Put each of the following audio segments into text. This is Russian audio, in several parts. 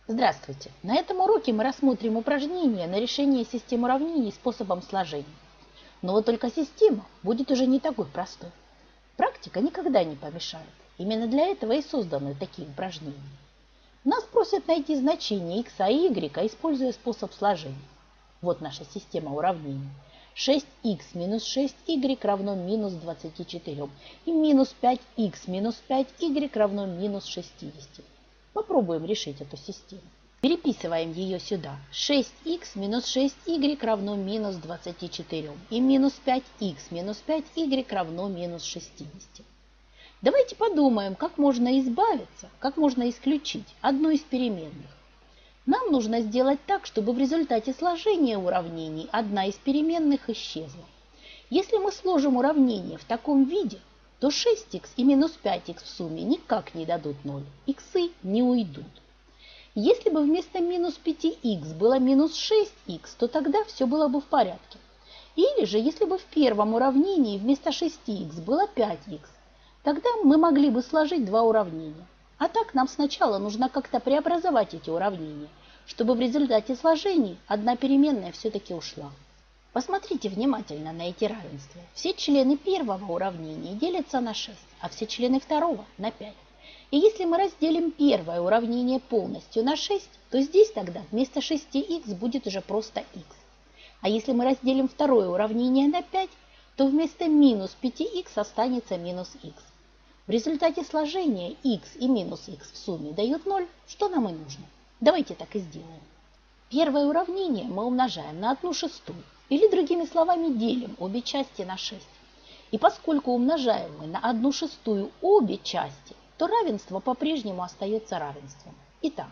Здравствуйте! На этом уроке мы рассмотрим упражнение на решение систем уравнений способом сложения. Но вот только система будет уже не такой простой. Практика никогда не помешает. Именно для этого и созданы такие упражнения. Нас просят найти значение x и y, используя способ сложения. Вот наша система уравнений. 6х минус 6y равно минус 24. И минус 5х минус 5y равно минус 60. Попробуем решить эту систему. Переписываем ее сюда. 6х минус 6y равно минус 24. И минус 5х минус 5y равно минус 60. Давайте подумаем, как можно избавиться, как можно исключить одну из переменных. Нам нужно сделать так, чтобы в результате сложения уравнений одна из переменных исчезла. Если мы сложим уравнение в таком виде, то 6х и минус 5х в сумме никак не дадут 0, иксы не уйдут. Если бы вместо минус 5х было минус 6х, то тогда все было бы в порядке. Или же, если бы в первом уравнении вместо 6х было 5х, тогда мы могли бы сложить два уравнения. А так нам сначала нужно как-то преобразовать эти уравнения, чтобы в результате сложений одна переменная все-таки ушла. Посмотрите внимательно на эти равенства. Все члены первого уравнения делятся на 6, а все члены второго на 5. И если мы разделим первое уравнение полностью на 6, то здесь тогда вместо 6х будет уже просто х. А если мы разделим второе уравнение на 5, то вместо минус 5х останется минус х. В результате сложения х и минус х в сумме дают 0, что нам и нужно. Давайте так и сделаем. Первое уравнение мы умножаем на 1/6, или другими словами делим обе части на 6. И поскольку умножаем мы на 1/6 обе части, то равенство по-прежнему остается равенством. Итак,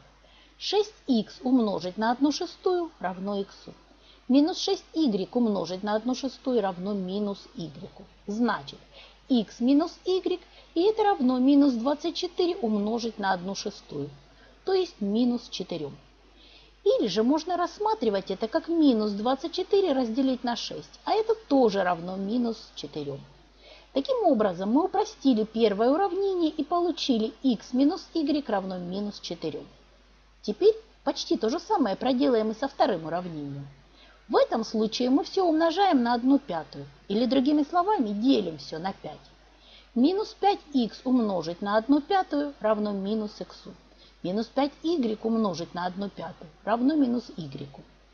6х умножить на 1/6 равно х. Минус 6y умножить на 1/6 равно минус y. Значит, х минус y, и это равно минус 24 умножить на 1/6, то есть минус 4. Или же можно рассматривать это как минус 24 разделить на 6, а это тоже равно минус 4. Таким образом, мы упростили первое уравнение и получили х минус y равно минус 4. Теперь почти то же самое проделаем и со вторым уравнением. В этом случае мы все умножаем на 1/5, или другими словами делим все на 5. Минус 5х умножить на 1/5 равно минус х. Минус 5y умножить на 1/5 равно минус y.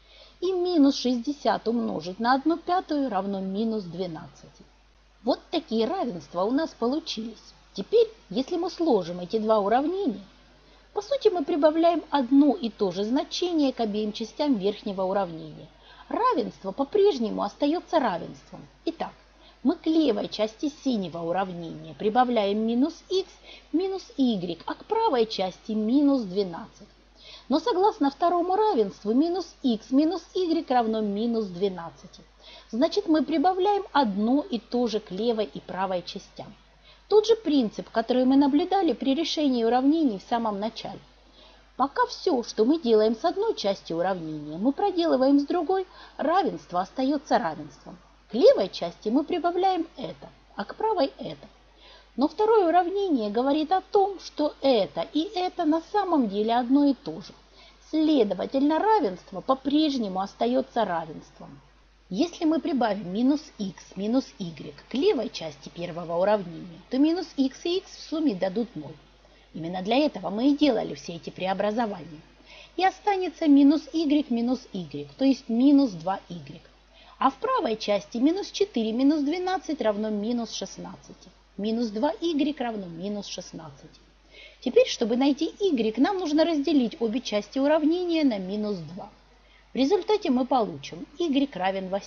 И минус 60 умножить на 1/5 равно минус 12. Вот такие равенства у нас получились. Теперь, если мы сложим эти два уравнения, по сути мы прибавляем одно и то же значение к обеим частям верхнего уравнения. Равенство по-прежнему остается равенством. Итак, мы к левой части синего уравнения прибавляем минус х, минус y, а к правой части минус 12. Но согласно второму равенству минус х минус y равно минус 12. Значит, мы прибавляем одно и то же к левой и правой частям. Тот же принцип, который мы наблюдали при решении уравнений в самом начале. Пока все, что мы делаем с одной частью уравнения, мы проделываем с другой, равенство остается равенством. К левой части мы прибавляем это, а к правой это. Но второе уравнение говорит о том, что это и это на самом деле одно и то же. Следовательно, равенство по-прежнему остается равенством. Если мы прибавим минус х минус y к левой части первого уравнения, то минус х и х в сумме дадут 0. Именно для этого мы и делали все эти преобразования. И останется минус y минус y, то есть минус 2y. А в правой части минус 4 минус 12 равно минус 16. Минус 2y равно минус 16. Теперь, чтобы найти y, нам нужно разделить обе части уравнения на минус 2. В результате мы получим y равен 8.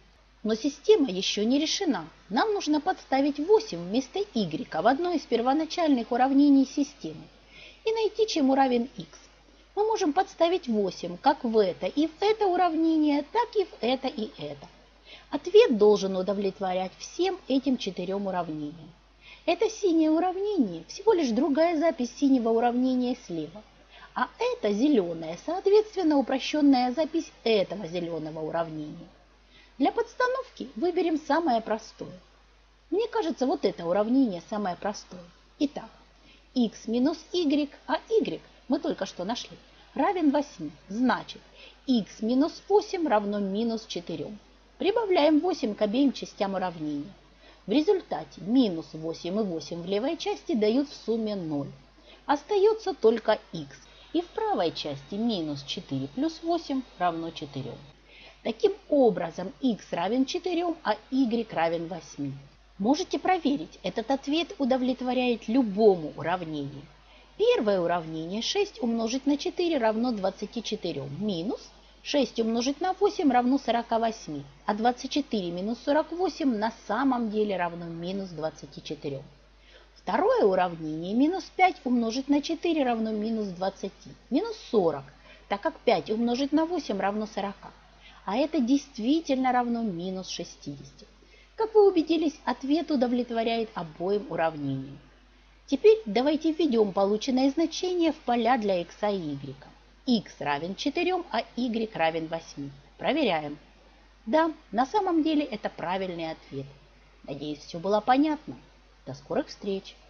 Но система еще не решена. Нам нужно подставить 8 вместо y в одно из первоначальных уравнений системы и найти, чему равен x. Мы можем подставить 8 как в это и в это уравнение, так и в это и это. Ответ должен удовлетворять всем этим 4 уравнениям. Это синее уравнение всего лишь другая запись синего уравнения слева. А это зеленое, соответственно, упрощенная запись этого зеленого уравнения. Для подстановки выберем самое простое. Мне кажется, вот это уравнение самое простое. Итак, x минус y, а y мы только что нашли, равен 8. Значит, х минус 8 равно минус 4. Прибавляем 8 к обеим частям уравнения. В результате минус 8 и 8 в левой части дают в сумме 0. Остается только х. И в правой части минус 4 плюс 8 равно 4. Таким образом, х равен 4, а y равен 8. Можете проверить, этот ответ удовлетворяет любому уравнению. Первое уравнение 6 умножить на 4 равно 24, минус 6 умножить на 8 равно 48, а 24 минус 48 на самом деле равно минус 24. Второе уравнение минус 5 умножить на 4 равно минус 20, минус 40, так как 5 умножить на 8 равно 40. А это действительно равно минус 60. Как вы убедились, ответ удовлетворяет обоим уравнениям. Теперь давайте введем полученное значение в поля для x и y. Х равен 4, а y равен 8. Проверяем. Да, на самом деле это правильный ответ. Надеюсь, все было понятно. До скорых встреч!